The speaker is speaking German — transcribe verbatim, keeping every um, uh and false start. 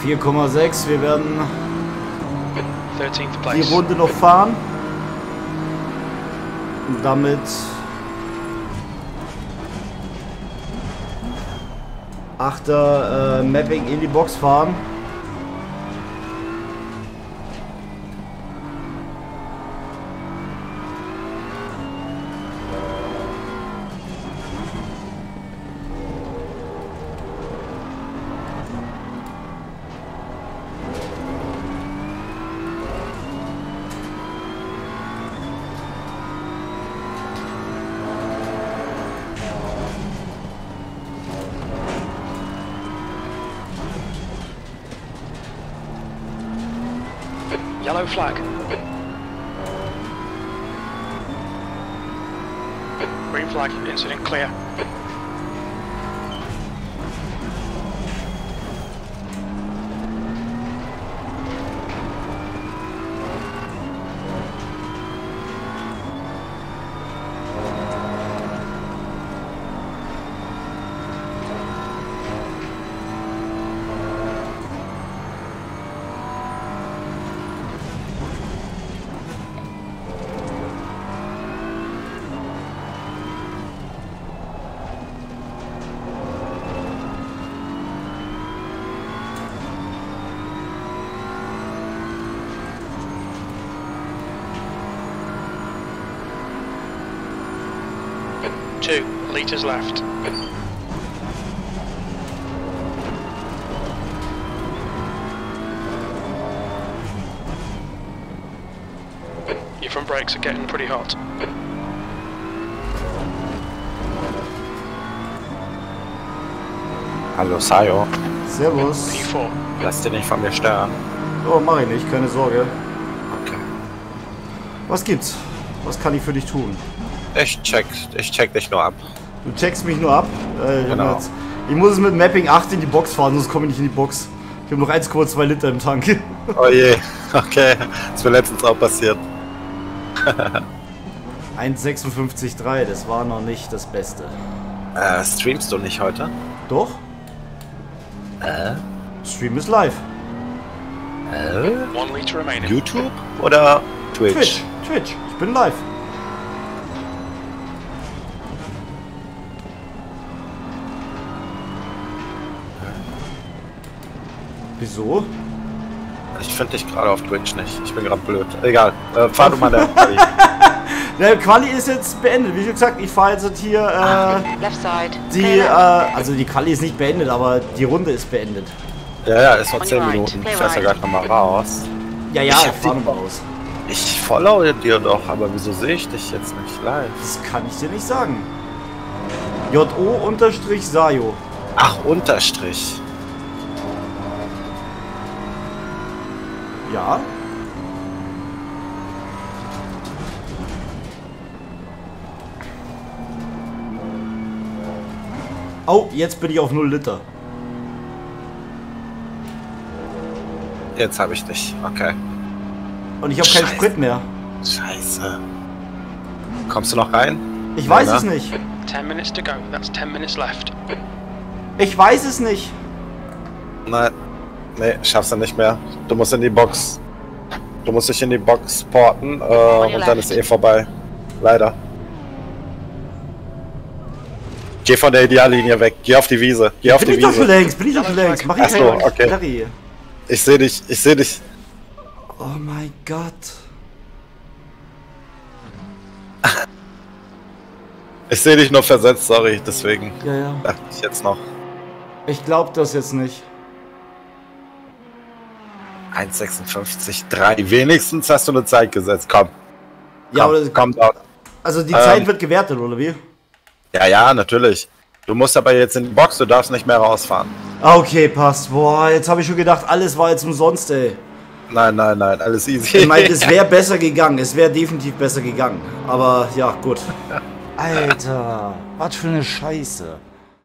vier Komma sechs, wir werden thirteenth place. die Runde noch fahren. Und damit Achter äh, Mapping in die Box fahren. Yellow flag. Green flag, incident clear. Two litres left. Your front brakes are getting pretty hot. Hallo Sayo. Servus. P four. Lass dich nicht von mir stören. Oh, mach ich nicht, keine Sorge. Okay. Was gibt's? Was kann ich für dich tun? Ich check, ich check dich nur ab. Du checkst mich nur ab. Äh, ich, Genau. jetzt, ich muss es mit Mapping acht in die Box fahren, sonst komme ich nicht in die Box. Ich habe noch eins Komma zwei Liter im Tank. Oh je, okay. Das ist mir letztens auch passiert. eins Komma fünfundsiebzig Komma drei, das war noch nicht das Beste. Äh, streamst du nicht heute? Doch? Äh? Stream ist live. Äh? One litre remaining. YouTube oder Twitch? Twitch, Twitch, ich bin live. Wieso? Ich finde dich gerade auf Twitch nicht. Ich bin gerade blöd. Egal. Äh, fahr du mal der Quali. Der Quali ist jetzt beendet. Wie gesagt, ich fahre jetzt hier äh, Left side. die, äh, also die Quali ist nicht beendet, aber die Runde ist beendet. Ja, ja, ist noch On zehn your right. Minuten. Play Ich fährst ja right. gerade nochmal raus. Ja, ja, Ich ich hab fahr die- nochmal raus. Ich followe dir doch, aber wieso sehe ich dich jetzt nicht live? Das kann ich dir nicht sagen. J O unterstrich Sayo. Ach, Unterstrich. Ja. Oh, jetzt bin ich auf null Liter. Jetzt habe ich dich. Okay. Und ich habe keinen Scheiße. Sprit mehr. Scheiße. Kommst du noch rein? Ich weiß Ja, es ne? nicht. Ten minutes to go. That's ten minutes left. Ich weiß es nicht. Nein. Nee, schaffst du nicht mehr. Du musst in die Box. Du musst dich in die Box porten äh, und dann ist eh vorbei. Leider. Geh von der Ideallinie weg. Geh auf die Wiese. Geh auf Bin die ich doch schon Wiese. längst, bin ich doch schon längst. Mach ich Ach so, keinen okay. Larry. Ich sehe dich. Ich sehe dich. Oh mein Gott. Ich sehe dich nur versetzt, sorry. Deswegen Ja, ja. dachte ich jetzt noch. Ich glaub das jetzt nicht. eins sechsundfünfzig Komma drei. Wenigstens hast du eine Zeit gesetzt. Komm. Ja, komm, aber komm dort. also die Ähm, Zeit wird gewertet, oder wie? Ja, ja, natürlich. Du musst aber jetzt in die Box, du darfst nicht mehr rausfahren. Ah, okay, passt. Boah, jetzt habe ich schon gedacht, alles war jetzt umsonst, ey. Nein, nein, nein, alles easy. Ich meine, es wäre besser gegangen. Es wäre definitiv besser gegangen. Aber ja, gut. Alter, was für eine Scheiße.